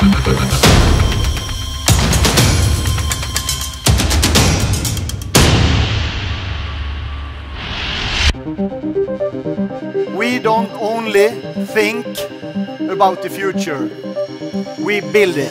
We don't only think about the future, we build it.